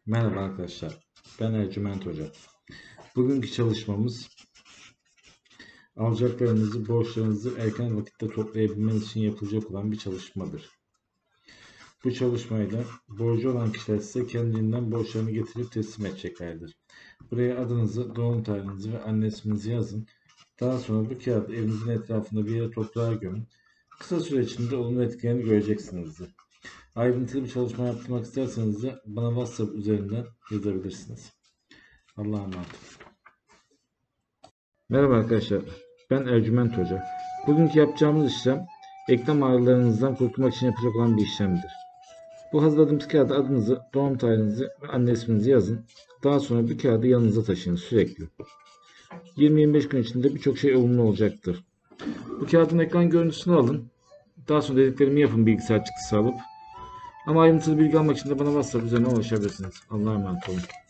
Merhaba arkadaşlar, ben Ercüment Hoca. Bugünkü çalışmamız alacaklarınızı, borçlarınızı erken vakitte toplayabilmeniz için yapılacak olan bir çalışmadır. Bu çalışmayla borcu olan kişiler size kendinden borçlarını getirip teslim edeceklerdir. Buraya adınızı, doğum tarihinizi ve anne isminizi yazın. Daha sonra bu kağıdı evinizin etrafında bir yere toprağa gömün. Kısa süre içinde olumlu etkilerini göreceksinizdir. Ayrıntılı bir çalışma yaptırmak isterseniz de bana WhatsApp üzerinden yazabilirsiniz. Allah'a emanet. Merhaba arkadaşlar, ben Ercüment Hoca. Bugünkü yapacağımız işlem eklem ağrılarınızdan kurtulmak için yapacak olan bir işlemdir. Bu hazırladığımız kağıda adınızı, doğum tarihinizi ve anne isminizi yazın. Daha sonra bu kağıdı yanınıza taşıyın sürekli. 20-25 gün içinde birçok şey olumlu olacaktır. Bu kağıdın ekran görüntüsünü alın. Daha sonra dediklerimi yapın bilgisayar çıktısı alıp. Ama ayrıntılı bilgi almak için de bana WhatsApp üzerinden ulaşabilirsiniz. Allah'a emanet olun.